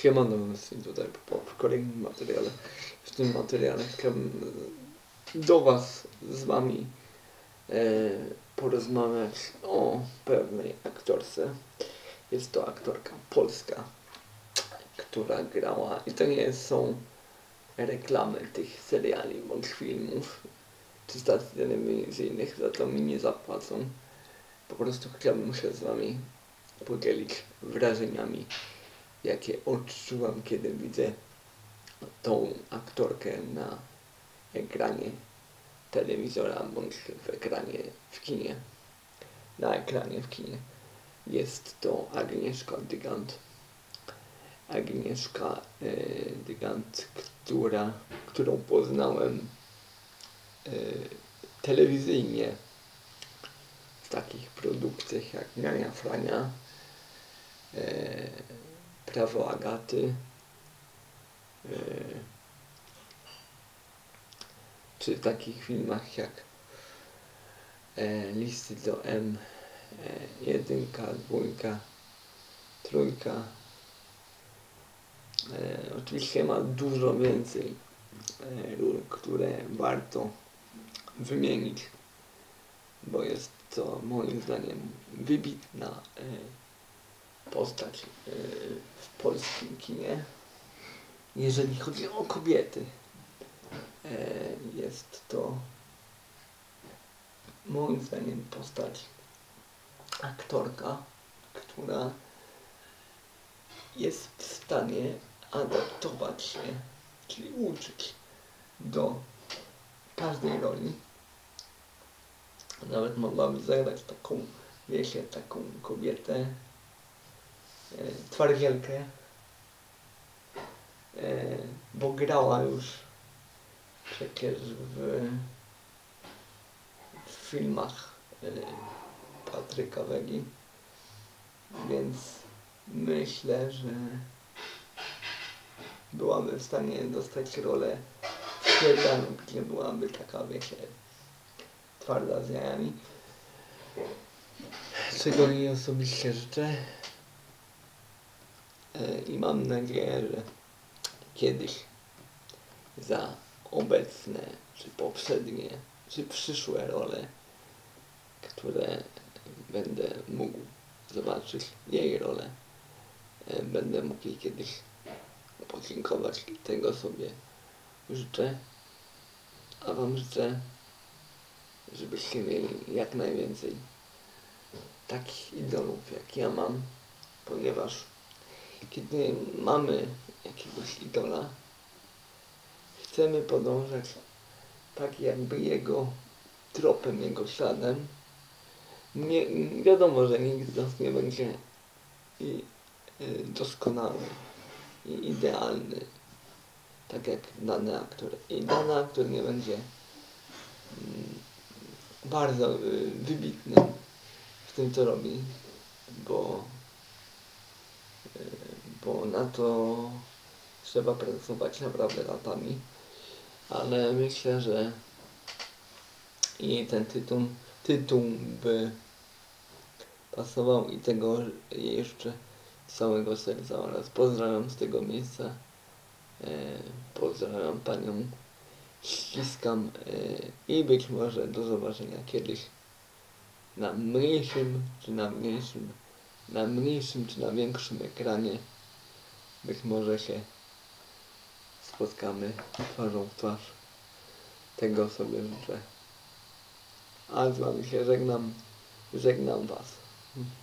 Siemano, tutaj w kolejnym materiale. W tym materiale chciałbym do Was z Wami porozmawiać o pewnej aktorce. Jest to aktorka polska, która grała, i to nie są reklamy tych seriali bądź filmów czy stacji telewizyjnych, za to mi nie zapłacą. Po prostu chciałbym się z Wami podzielić wrażeniami, jakie odczuwam, kiedy widzę tą aktorkę na ekranie telewizora bądź w kinie. Na ekranie w kinie. Jest to Agnieszka Dygant. Agnieszka Dygant, którą poznałem telewizyjnie w takich produkcjach jak Niania Frania, Prawo Agaty, czy w takich filmach jak Listy do M, 1, 2, 3. Oczywiście ma dużo więcej ról, które warto wymienić, bo jest to moim zdaniem wybitna postać w polskim kinie. Jeżeli chodzi o kobiety, jest to moim zdaniem postać, aktorka, która jest w stanie adaptować się, czyli uczyć do każdej roli. Nawet mogłaby zagrać taką, wiecie, taką kobietę, twardzielkę, bo grała już przecież w filmach Patryka Wegi, więc myślę, że byłaby w stanie dostać rolę w serialu, gdzie byłaby taka, wiecie, twarda z jajami, czego jej osobiście życzę i mam nadzieję, że kiedyś za obecne, czy poprzednie, czy przyszłe role, które będę mógł zobaczyć, jej rolę, będę mógł jej kiedyś podziękować i tego sobie życzę. A Wam życzę, żebyście mieli jak najwięcej takich idolów, jak ja mam, ponieważ kiedy mamy jakiegoś idola, chcemy podążać tak jakby jego tropem, jego śladem. Nie, wiadomo, że nikt z nas nie będzie doskonały i idealny, tak jak dany aktor. I dany aktor nie będzie bardzo wybitny w tym, co robi, bo na to trzeba pracować naprawdę latami. Ale myślę, że jej ten tytuł by pasował i tego jej życzę z całego serca oraz pozdrawiam z tego miejsca. Pozdrawiam Panią, ściskam i być może do zobaczenia kiedyś na mniejszym czy na większym ekranie. Być może się spotkamy twarzą w twarz. Tego sobie życzę. A z Wami się żegnam Was.